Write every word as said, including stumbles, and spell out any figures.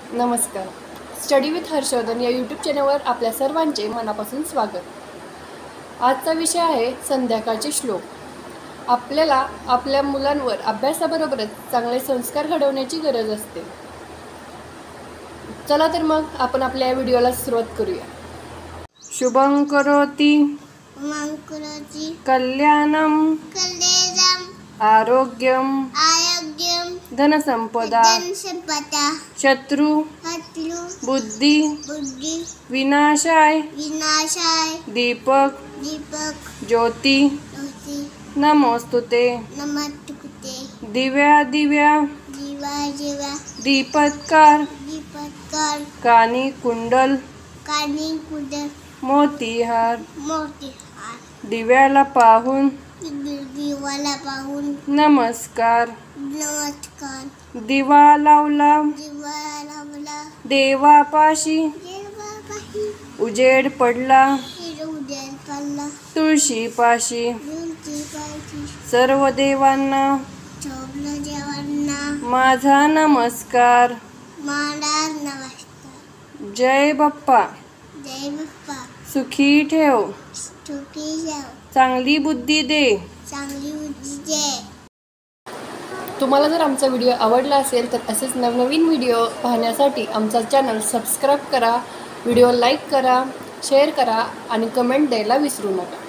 नमस्कार. Study with Harshvardhan या YouTube चॅनलवर आपल्या सर्वांचे मनापासून स्वागत. आजचा विषय आहे संध्याकाळचे श्लोक. आपल्याला आपल्या मुलांवर अभ्यासाबरोबरच चांगले संस्कार घडवण्याची गरज असते. चला तर मग आपण आपल्या व्हिडिओला सुरुवात करूया. शुभं करोति कल्याणं आरोग्यम आरोग्यम धनसंपदा धनसंपदा शत्रु शत्रु बुद्धि बुद्धि विनाशाय विनाशाय दीपक दीपक ज्योति ज्योति नमोस्तुते नमस्ते दिव्या दिव्या जीवा जीवा दीपत्कार दीपत्कार कानी कुंडल कानी कुडल मोतीहार मोतीहार दिव्याला पाहून दिवाला पाहून नमस्कार नमस्कार दिवा लावला दिवा लावला देवापाशी देवापाशी उजेड पडला उद्यान पडला तुळशीपाशी तुळशीपाशी सर्व देवांना सर्व देवांना माझा नमस्कार. मला नमस्कार. जय बाप्पा. जय बाप्पा. सुखी ठेव, सुखी ठेव, चांगली बुद्धी दे. चांगली बुद्धी दे. तुम्हाला जर आमचा व्हिडिओ आवडला असेल तर असेच नवनवीन व्हिडिओ पाहण्यासाठी आमचा चॅनल सबस्क्राईब करा, व्हिडिओ लाईक करा, शेअर करा आणि कमेंट द्यायला विसरू नका.